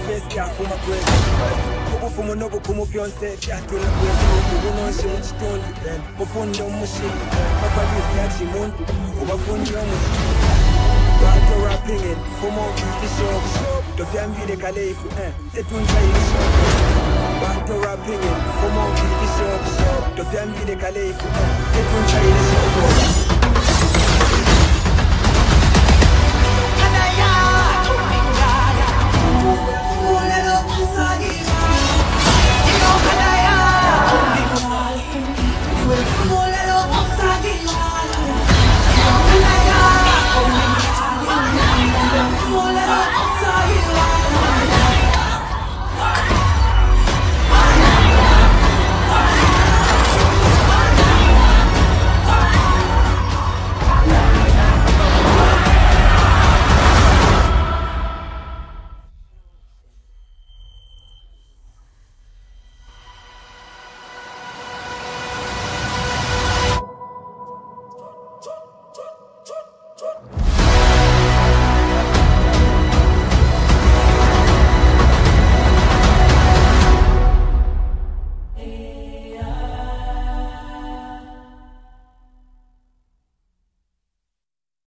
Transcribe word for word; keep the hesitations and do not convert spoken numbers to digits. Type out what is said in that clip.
best ya fuma kwezi ubufumu n'obukumu byonse byatula kwezi ubunonshi mu kitundu mufundo umushiri bakwabisi yakimuntu ubafundi omushiri bantu rapping it fumo bishop tovyambire kaleifu tetunchaire shop bantu rapping it fumo bishop tovyambire kaleifu tetunchaire shop